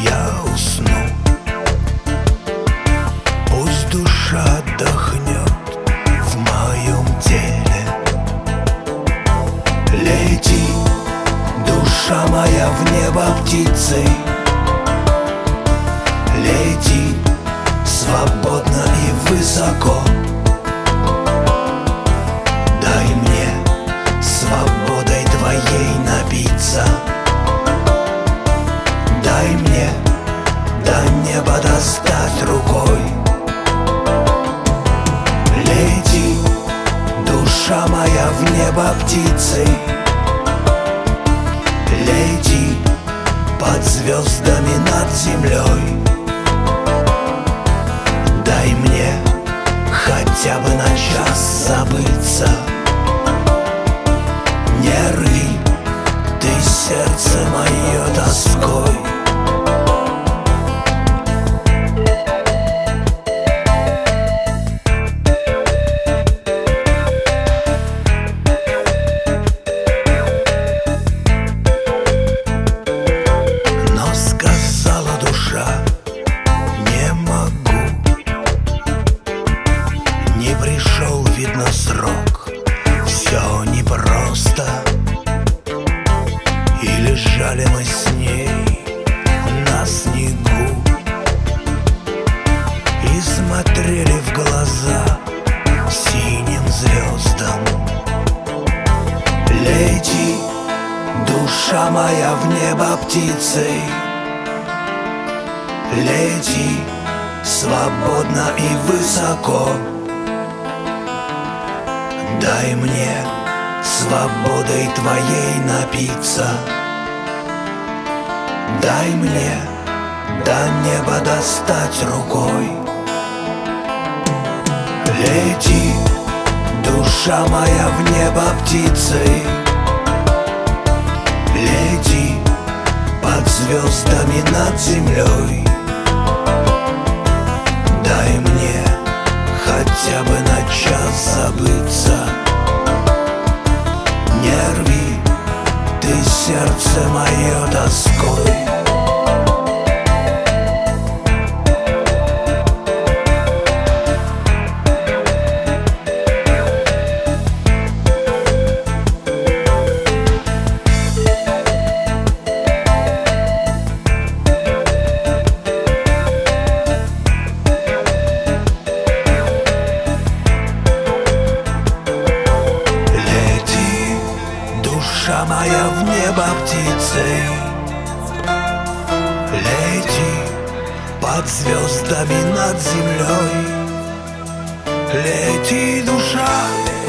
я усну. Пусть душа отдохнет в моем теле. Лети, душа моя, в небо птицей. Лети свободно и высоко. Дай мне свободой твоей напиться. Дай мне до неба достать рукой. Лети, душа моя, в небо птицей. Лети под звездами над землей. Дай мне хотя бы на час забыться. Не рви ты сердце мое тоской. Но сказала душа: не могу. Не пришел, видно, срок. Все непросто. И лежали мы с ней на снегу и смотрели в глаза синим звездам. Лети, душа моя, в небо птицей. Лети свободно и высоко. Дай мне свободой твоей напиться. Дай мне до неба достать рукой. Лети, душа моя, в небо птицей. Лети под звездами над землей. Дай мне хотя бы на час забыться. Не рви ты сердце мое тоской. Душа моя, в небо птицей. Лети под звездами над землей. Лети, душа.